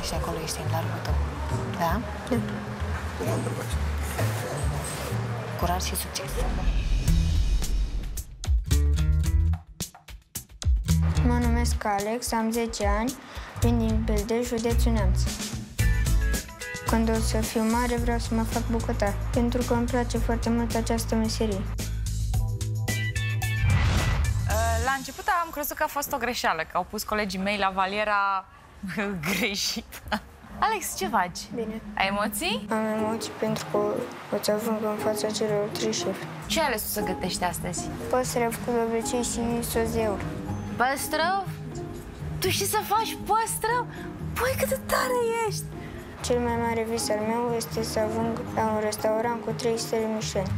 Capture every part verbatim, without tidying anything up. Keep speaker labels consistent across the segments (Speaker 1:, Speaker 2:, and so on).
Speaker 1: ești acolo, ești în largul tău. Da?
Speaker 2: Da.
Speaker 3: Cum am întrebat?
Speaker 1: Curaj și succes!
Speaker 2: Mă numesc Alex, am zece ani, vin din Beldeș, județul Neamț. Când o să fiu mare, vreau să mă fac bucătar, pentru că îmi place foarte mult această meserie.
Speaker 4: La început am crezut că a fost o greșeală, că au pus colegii mei la valiera greșită. Alex, ce faci?
Speaker 2: Bine.
Speaker 4: Ai emoții?
Speaker 2: Am emoții pentru că o să ajung în fața celor trei șefi.
Speaker 4: Ce ai ales tu să gătești astăzi?
Speaker 2: Păstrăv cu dovlecei și sos de aur.
Speaker 4: Păstrăv? Tu știi să faci păstrăv? Păi, cât de tare ești!
Speaker 2: Cel mai mare vis al meu este să ajung la un restaurant cu trei stele Michelin.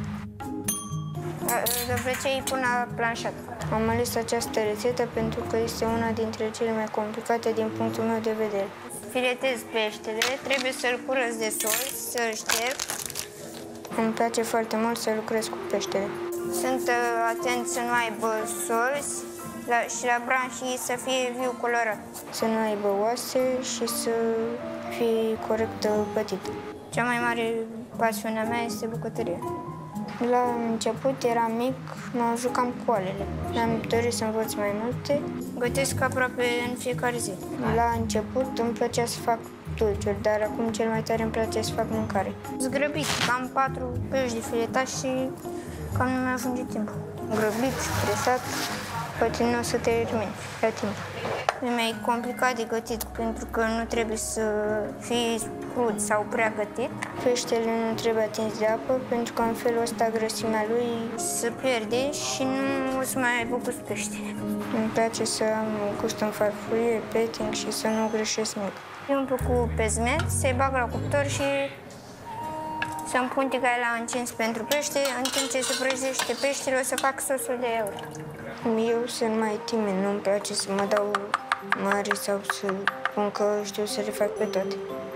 Speaker 2: Dovlecei pun la planșat. Am ales această rețetă pentru că este una dintre cele mai complicate din punctul meu de vedere. Filetez peștele, trebuie să-l curăț de sol, să-l șterg. Îmi place foarte mult să lucrez cu peștele. Sunt atent să nu aibă solzi la, și la branșii să fie viu colorat. Să nu aibă oase și să fie corect pătit. Cea mai mare pasiune a mea este bucătăria. La început eram mic, mă jucam cu oalele. Mi-am dorit să învăț mai multe. Gătesc aproape în fiecare zi. La început îmi plăcea să fac dulciuri, dar acum cel mai tare îmi place să fac mâncare. Zgrăbit, am patru pești de filetat și cam nu mi-ajunge timp. Grăbit, stresat, poate nu o să termin la timp. E mai complicat de gătit pentru că nu trebuie să fie crud sau prea gătit. Peștele nu trebuie atins de apă pentru că în felul ăsta grăsimea lui se pierde și nu o să mai aibă gust pește. Îmi place să am gust în farfurie, petting și să nu greșesc nimic. Eu umplu cu pezmet, să-i bag la cuptor și să-mi pun tigaia la încins pentru pește. În timp ce se prăjește peștele, o să fac sosul de aur. Eu sunt mai timid, nu-mi place să mă dau mare sau să spun că știu să le fac pe toate.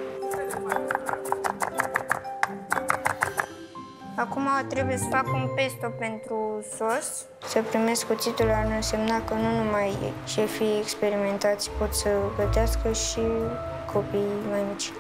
Speaker 2: Acum trebuie să fac un pesto pentru sos. Să primesc cuțitul ar însemna că nu numai șefii experimentați pot să gătească și copiii mai mici.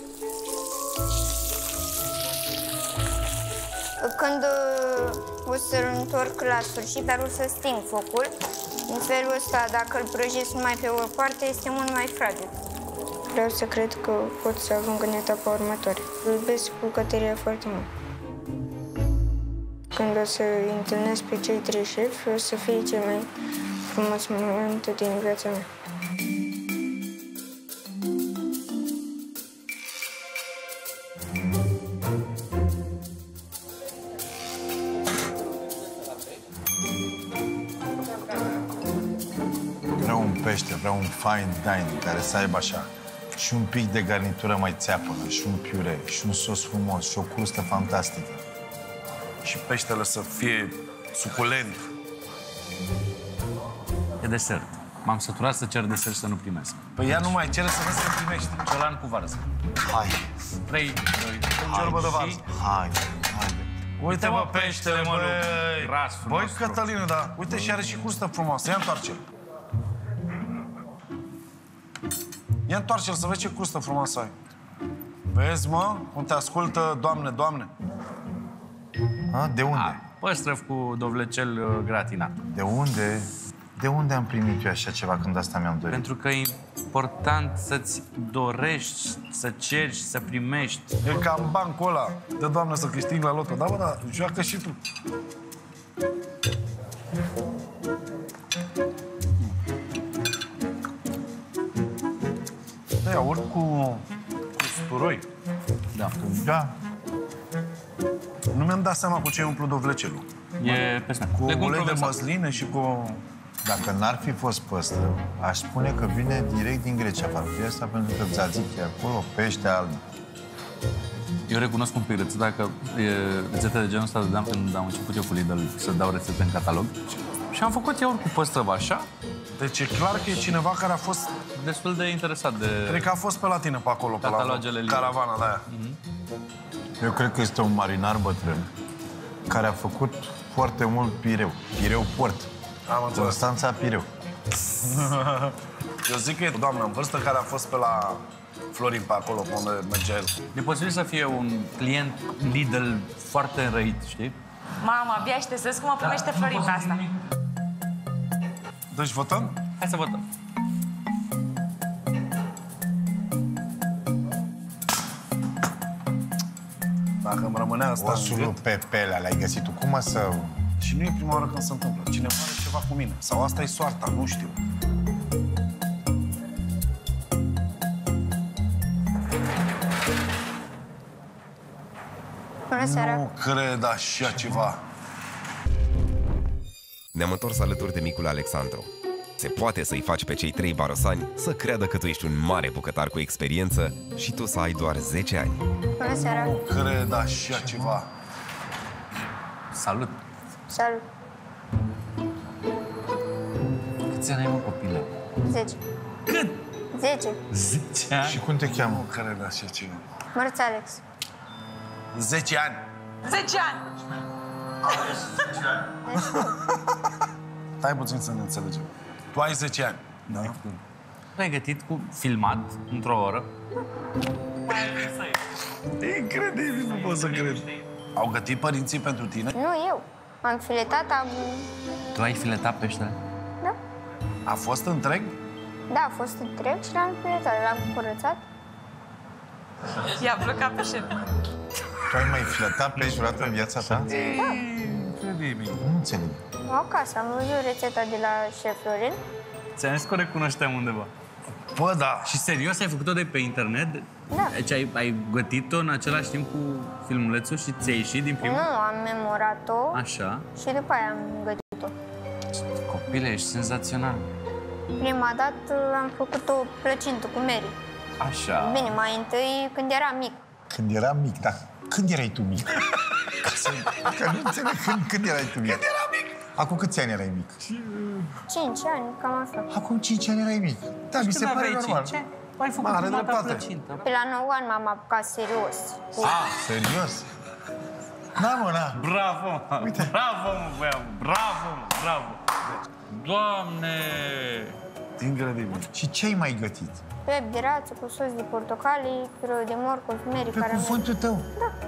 Speaker 2: Când o să-l întorc la sfârșit, dar o să sting focul. În felul ăsta, dacă îl prăjesc numai pe o parte, este mult mai fragil. Vreau să cred că pot să ajung în etapa următoare. Iubesc bucătăria foarte mult. Când o să întâlnesc pe cei trei șefi, o să fie cel mai frumos moment din viața mea.
Speaker 5: Vreau un pește, vreau un fine dining care să aibă așa și un pic de garnitură mai țeapănă, și un piure, și un sos frumos, și o crustă fantastică.
Speaker 3: Și peștele să fie suculent.
Speaker 6: E desert. M-am săturat să cer desert și să nu primesc.
Speaker 5: Păi ea nu mai cere să vezi că primești.
Speaker 6: Ciolan cu varză.
Speaker 5: Hai.
Speaker 6: trei, doi,
Speaker 5: Ciorbă de varză. Hai, hai. Uite, mă, peștele, mă,
Speaker 6: gras, frumos.
Speaker 5: Băi, Cătălină, da. Uite, și are și crustă frumoasă. Ia întoarce-l. Ia întoarce-l să vezi ce crustă frumoasă ai. Vezi, mă, cum te ascultă, Doamne, Doamne. A, de unde? A,
Speaker 6: păstrăv cu dovlecel uh, gratinat.
Speaker 5: De unde? De unde am primit eu așa ceva când asta mi-am dorit?
Speaker 6: Pentru că e important să-ți dorești, să ceri, să primești.
Speaker 5: E ca în bancul ăla. Dă, Doamne, să câștig la loto. Da, bă, da, joacă și tu. Da, iaurt cu, cu usturoi.
Speaker 6: Da.
Speaker 5: Da. Nu mi-am dat seama cu ce umplu dovlecelul.
Speaker 6: E pe snack.
Speaker 5: Cu
Speaker 6: Legum
Speaker 5: ulei de
Speaker 6: provensal.
Speaker 5: măsline și cu... Dacă n-ar fi fost păstrăv, aș spune că vine direct din Grecia farfuria asta, pentru că tzatziki e acolo, pește alb.
Speaker 6: Eu recunosc un pic rețeta, că e, rețete de genul ăsta dădeam când am început eu cu Lidl să dau rețete în catalog. Și am făcut iaurt cu păstrăv așa.
Speaker 5: Deci e clar că e cineva care a fost...
Speaker 6: Destul de interesat de...
Speaker 5: Cred că a fost pe la tine, pe acolo, pe la caravana de aia. Mm-hmm. Eu cred că este un marinar bătrân care a făcut foarte mult pireu. Pireu port.
Speaker 3: Am înțeles.
Speaker 5: Constanța Pireu.
Speaker 3: Eu zic că e doamna în vârstă care a fost pe la Florin pe acolo, pe unde mergea el.
Speaker 6: E posibil să fie un client Lidl foarte înrăit, știi?
Speaker 4: Mama, abia aștept să vezi cum mă primește Florin pe asta.
Speaker 3: Deci votăm?
Speaker 6: Hai să votăm.
Speaker 3: Dacă îmi rămânea asta în
Speaker 5: Osul
Speaker 3: gât.
Speaker 5: pe pelea l-ai găsit tu. Cum mă să...
Speaker 3: Și nu e prima oară când se întâmplă. Cineva are ceva cu mine. Sau asta e soarta, nu știu.
Speaker 2: Bună seara!
Speaker 3: Nu cred așa ceva.
Speaker 7: Ne-am întors alături de micul Alexandru. Se poate să-i faci pe cei trei barosani să creadă că tu ești un mare bucătar cu experiență și tu să ai doar zece ani.
Speaker 2: Bună seara!
Speaker 3: Nu cred așa ceva.
Speaker 6: Salut!
Speaker 2: Salut!
Speaker 6: Câți ani ai, mă, copilă?
Speaker 2: zece.
Speaker 6: Cât?
Speaker 2: zece.
Speaker 6: zece ani?
Speaker 5: Și cum te cheamă?
Speaker 3: Nu cred așa ceva.
Speaker 2: Mărț Alex.
Speaker 3: zece ani.
Speaker 4: zece ani!
Speaker 3: Stai puțin să ne înțelegem. Tu ai zece ani. Da?
Speaker 6: Pregătit cu filmat într-o oră.
Speaker 3: Incredibil, nu pot să cred. Au gătit părinții pentru tine?
Speaker 2: Nu, eu. Am filetat, am...
Speaker 6: Tu ai filetat peștele?
Speaker 2: Da.
Speaker 3: A fost întreg?
Speaker 2: Da, a fost întreg și l-am filetat. L-am curățat.
Speaker 4: I-a blocat pe șef.
Speaker 5: Tu ai mai filetat pești vreodată în viața ta?
Speaker 3: Incredibil.
Speaker 5: Nu înțeleg.
Speaker 2: Acasă am văzut rețeta de la șef Florin.
Speaker 6: Ți-am zis că o recunoșteam undeva.
Speaker 3: Bă, da.
Speaker 6: Și serios, ai făcut-o de pe internet?
Speaker 2: Da.
Speaker 6: Deci ai, ai gătit-o în același timp cu filmulețul și ți-ai ieșit din film?
Speaker 2: Nu, am memorat-o
Speaker 6: Așa.
Speaker 2: și după aia am gătit-o.
Speaker 6: Copile, ești senzațional.
Speaker 2: Prima dată am făcut o plăcintă cu Mary.
Speaker 6: Așa.
Speaker 2: Bine, mai întâi când eram mic.
Speaker 5: Când eram mic, dar când erai tu mic? Ca să... Că nu înțeleg când, când erai tu mic. Când eram mic? Acum câți ani erai mic?
Speaker 2: cinci ani, cam așa.
Speaker 5: Acum cinci ani erai mic. Da, mi se pare normal.
Speaker 6: Ce? Ai făcut
Speaker 5: Are
Speaker 6: prima ta
Speaker 5: dreptate.
Speaker 6: plăcintă.
Speaker 2: Pe la nouă ani m-am apucat serios. Cu...
Speaker 5: Ah, serios? Da, mă, da.
Speaker 6: Bravo, mă.
Speaker 5: Uite.
Speaker 6: Bravo, mă, băiam. Bravo, mă, bravo. Doamne!
Speaker 3: Incredibil.
Speaker 5: Și ce ai mai gătit?
Speaker 2: Pep de rață cu sos de portocale, pârâu de morcov, Mary,
Speaker 5: Pe
Speaker 2: caramel.
Speaker 5: cuvântul tău.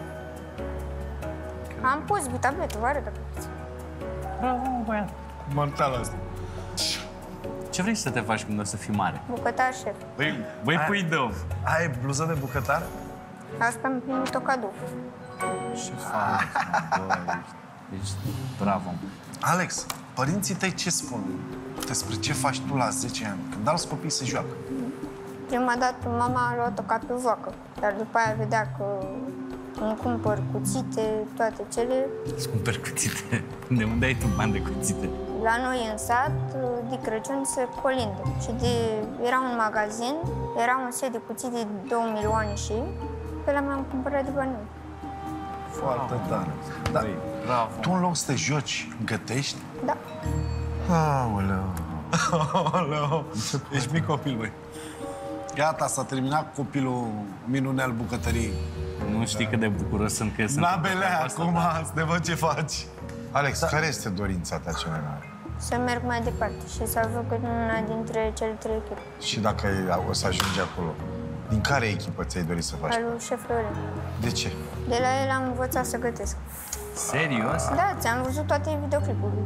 Speaker 2: Am pus pe tabletă, vă arăt dacă vreți.
Speaker 6: Bravo, mă, băiat.
Speaker 3: Mortal asta.
Speaker 6: Ce vrei să te faci când o să fii mare?
Speaker 2: Bucătar șef.
Speaker 6: Băi, băi, pui dă
Speaker 3: Ai bluză de bucătar?
Speaker 2: Asta am primit-o cadou.
Speaker 6: Ce faci? Băi, ești... Bravo.
Speaker 3: Alex, părinții tăi ce spun despre ce faci tu la zece ani? Când alți copii se joacă.
Speaker 2: Prima dată mama a luat-o ca pe voacă, dar după aia vedea că îmi cumpăr cuțite, toate cele.
Speaker 6: Îți cumperi cuțite. De unde ai tu bani de cuțite?
Speaker 2: La noi în sat, de Crăciun se colindă. Și de, era un magazin, era un set de cuțite de două milioane și pe la mi-am cumpărat de bani.
Speaker 3: Foarte tare. Dar
Speaker 6: Băi, bravo.
Speaker 3: tu în loc să te joci, gătești?
Speaker 2: Da.
Speaker 5: Aoleu.
Speaker 3: Aoleu, ești mic copil, băi. Gata, s-a terminat copilul minune al bucătăriei.
Speaker 6: Nu știi cât de bucuros sunt că sunt...
Speaker 3: Nabelea, acum, să ne văd ce faci.
Speaker 5: Alex, care este dorința ta cea mai mare?
Speaker 2: Să merg mai departe și să ajung în una dintre cele trei echipe.
Speaker 5: Și dacă o să ajungi acolo, din care echipă ți-ai dorit să faci?
Speaker 2: Al lui șef Florin.
Speaker 5: De ce?
Speaker 2: De la el am învățat să gătesc.
Speaker 6: Serios?
Speaker 2: Da, ți-am văzut toate videoclipurile.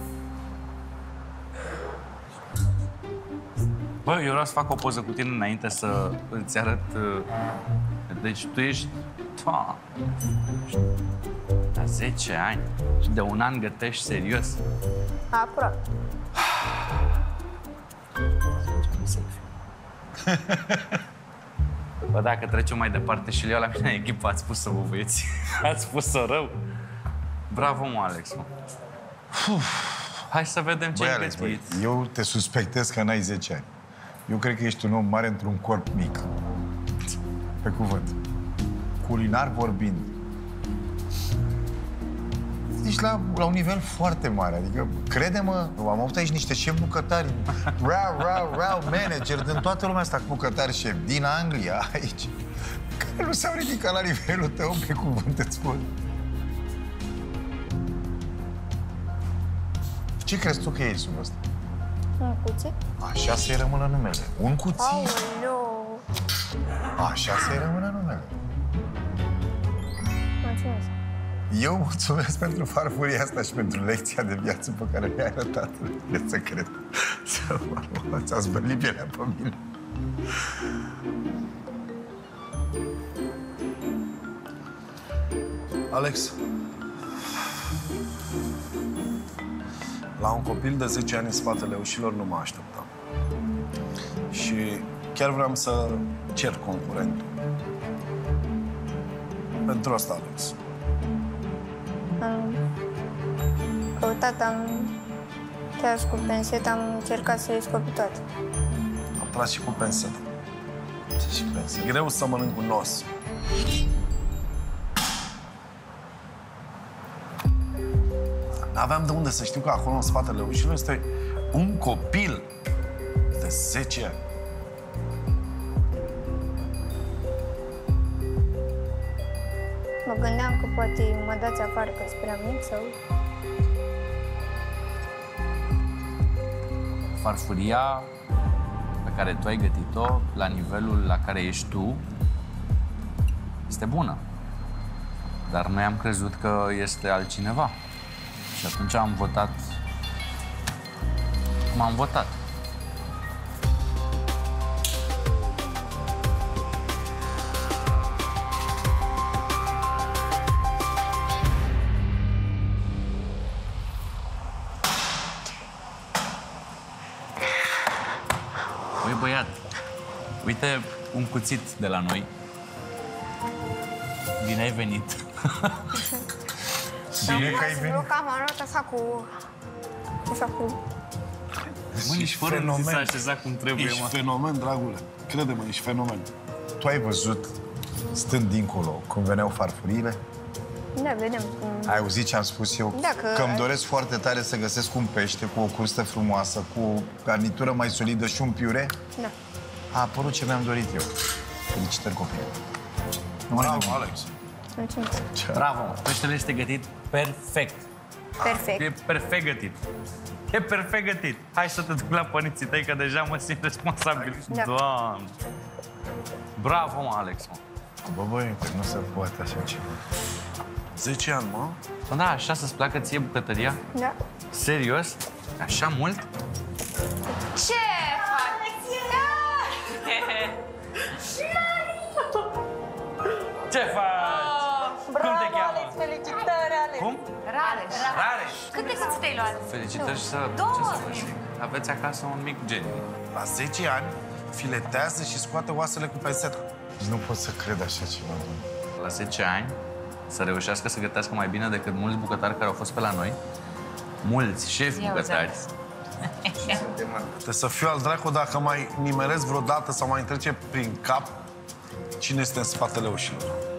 Speaker 6: Bă, eu vreau să fac o poză cu tine înainte să îți arăt... uh, Deci tu ești... Ta, la zece ani și de un an gătești serios.
Speaker 2: Aproape.
Speaker 6: Bă, dacă trecem mai departe și le iau la mine în echipă, ați spus să vă băieți. Ați spus-o rău. Bravo, mă, Alex, mă. Uf, hai să vedem ce
Speaker 5: Băi,
Speaker 6: ai
Speaker 5: Alex, băi,
Speaker 6: gătit.
Speaker 5: eu te suspectez că n-ai zece ani. Eu cred că ești un om mare într-un corp mic. Pe cuvânt. Culinar vorbind. Ești la, la un nivel foarte mare. Adică, crede-mă, am avut aici niște șefi bucătari, rau, rau, rau, manager, din toată lumea asta, bucătari șef, din Anglia, aici, care nu s-au ridicat la nivelul tău, pe cuvânt îți spun. Ce crezi tu că e sub ăsta?
Speaker 2: Un cuțit.
Speaker 5: Așa să-i rămână numele. Un cuțit.
Speaker 2: Aoleu!
Speaker 5: Așa să-i rămână numele.
Speaker 2: Mulțumesc.
Speaker 5: Eu mulțumesc pentru farfuria asta și pentru lecția de viață pe care mi-ai arătat. Vreți să cred. Să mă ți-a zbărlit pielea pe mine.
Speaker 3: Alex, la un copil de zece ani în spatele ușilor nu mă așteptam. Și chiar vreau să cer concurentul. Pentru asta, Alex.
Speaker 2: Am căutat, am tras cu penset, am încercat să le scopi toate.
Speaker 3: Am tras și cu penset.
Speaker 5: Și penset.
Speaker 3: Greu să mănânc un os. N-aveam de unde să știu că acolo, în spatele ușilor, este un copil de zece ani.
Speaker 2: Mă gândeam că poate mă dați afară că-s prea mic sau...
Speaker 6: Farfuria pe care tu ai gătit-o, la nivelul la care ești tu, este bună. Dar noi am crezut că este altcineva. Și atunci am votat cum am votat. Băi, băiat, uite un cuțit de la noi. Bine ai venit.
Speaker 5: Bine că ai venit.
Speaker 2: Cam arăt așa cu... așa cu...
Speaker 6: Mă, nici fără
Speaker 3: fenomen.
Speaker 6: zi s-a așezat cum trebuie,
Speaker 3: Ești
Speaker 6: mă.
Speaker 3: fenomen, dragule. Crede-mă, ești fenomen.
Speaker 5: Tu ai văzut, stând dincolo, cum veneau farfuriile?
Speaker 2: Da, vedem cum...
Speaker 5: Ai auzit ce am spus eu?
Speaker 2: Da, că-
Speaker 5: Că îmi doresc foarte tare să găsesc un pește cu o crustă frumoasă, cu o garnitură mai solidă și un piure.
Speaker 2: Da.
Speaker 5: A apărut ce mi-am dorit eu. Felicitări, copii.
Speaker 3: Bravo, Alex.
Speaker 2: Mulțumesc.
Speaker 6: Bravo, mă. Peștele este gătit perfect.
Speaker 2: Perfect.
Speaker 6: E perfect gătit. E perfect gătit. Hai să te duc la părinții tăi, că deja mă simt responsabil.
Speaker 2: Da.
Speaker 6: Doamne! Bravo, mă, Alex, mă.
Speaker 5: Bă, băi, că nu se poate așa ceva.
Speaker 3: zece ani, mă?
Speaker 6: Bă, da, așa să-ți placă ție bucătăria?
Speaker 2: Da.
Speaker 6: Serios? Așa mult?
Speaker 4: Ce faci?
Speaker 6: Ce faci? Cum te cheamă?
Speaker 1: Alex, felicitări, Alex!
Speaker 6: Cum?
Speaker 4: Rareș.
Speaker 6: Rareș.
Speaker 4: Câte câți te-ai luat?
Speaker 6: Felicitări și să, ce să vă zic, aveți acasă un mic geniu.
Speaker 3: La zece ani, filetează și scoate oasele cu pensetă.
Speaker 5: Nu pot să cred așa ceva, doamne.
Speaker 6: La zece ani, să reușească să gătească mai bine decât mulți bucătari care au fost pe la noi, mulți șefi
Speaker 4: Ia
Speaker 6: bucătari.
Speaker 3: Trebuie să fiu al dracu dacă mai nimeresc vreodată sau mai trece prin cap cine este în spatele ușilor.